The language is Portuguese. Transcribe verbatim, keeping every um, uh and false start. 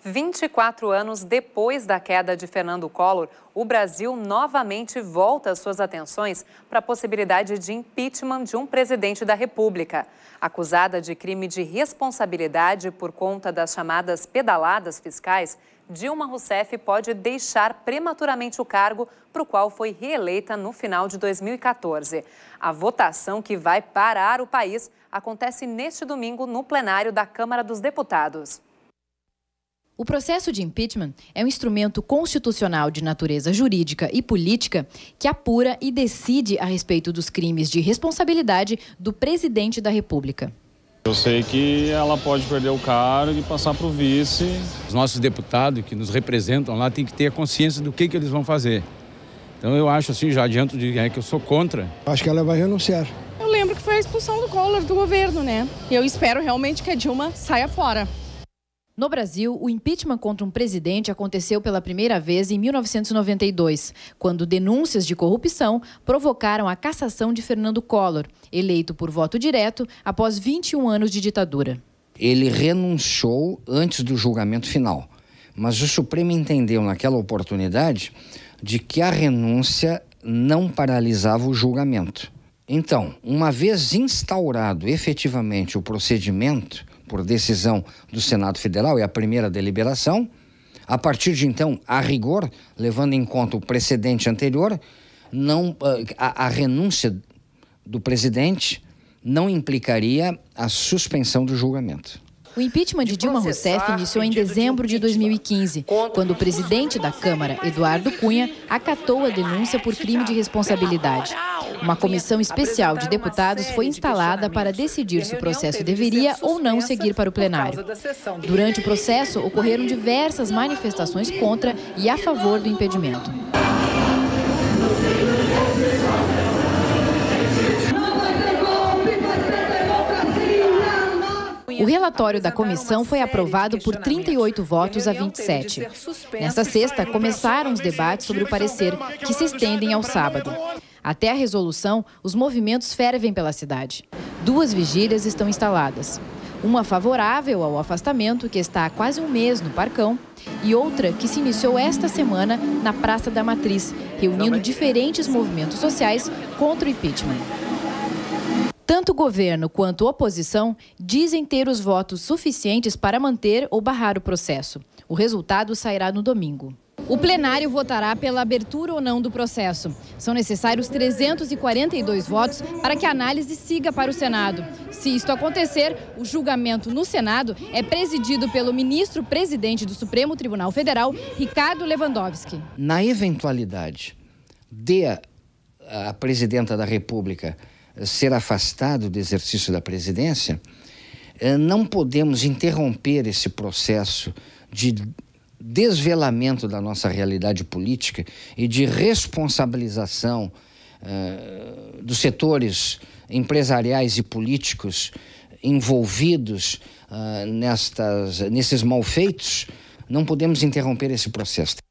vinte e quatro anos depois da queda de Fernando Collor, o Brasil novamente volta suas atenções para a possibilidade de impeachment de um presidente da República. Acusada de crime de responsabilidade por conta das chamadas pedaladas fiscais, Dilma Rousseff pode deixar prematuramente o cargo para o qual foi reeleita no final de dois mil e quatorze. A votação que vai parar o país acontece neste domingo no plenário da Câmara dos Deputados. O processo de impeachment é um instrumento constitucional de natureza jurídica e política que apura e decide a respeito dos crimes de responsabilidade do presidente da República. Eu sei que ela pode perder o cargo e passar para o vice. Os nossos deputados que nos representam lá têm que ter a consciência do que, que eles vão fazer. Então eu acho assim, já adianto de é que eu sou contra. Acho que ela vai renunciar. Eu lembro que foi a expulsão do Collor do governo, né? E eu espero realmente que a Dilma saia fora. No Brasil, o impeachment contra um presidente aconteceu pela primeira vez em mil novecentos e noventa e dois, quando denúncias de corrupção provocaram a cassação de Fernando Collor, eleito por voto direto após vinte e um anos de ditadura. Ele renunciou antes do julgamento final, mas o Supremo entendeu naquela oportunidade de que a renúncia não paralisava o julgamento. Então, uma vez instaurado efetivamente o procedimento por decisão do Senado Federal, é a primeira deliberação. A partir de então, a rigor, levando em conta o precedente anterior, não, a, a renúncia do presidente não implicaria a suspensão do julgamento. O impeachment de Dilma Rousseff iniciou em dezembro de dois mil e quinze, quando o presidente da Câmara, Eduardo Cunha, acatou a denúncia por crime de responsabilidade. Uma comissão especial de deputados foi instalada para decidir se o processo deveria ou não seguir para o plenário. Durante o processo, ocorreram diversas manifestações contra e a favor do impedimento. O relatório da comissão foi aprovado por trinta e oito votos a vinte e sete. Nesta sexta, começaram os debates sobre o parecer, que se estendem ao sábado. Até a resolução, os movimentos fervem pela cidade. Duas vigílias estão instaladas. Uma favorável ao afastamento, que está há quase um mês no Parcão, e outra que se iniciou esta semana na Praça da Matriz, reunindo diferentes movimentos sociais contra o impeachment. Tanto o governo quanto a oposição dizem ter os votos suficientes para manter ou barrar o processo. O resultado sairá no domingo. O plenário votará pela abertura ou não do processo. São necessários trezentos e quarenta e dois votos para que a análise siga para o Senado. Se isto acontecer, o julgamento no Senado é presidido pelo ministro-presidente do Supremo Tribunal Federal, Ricardo Lewandowski. Na eventualidade de a presidenta da República ser afastado do exercício da presidência, não podemos interromper esse processo de desvelamento da nossa realidade política e de responsabilização uh, dos setores empresariais e políticos envolvidos uh, nestas, nesses malfeitos. Não podemos interromper esse processo.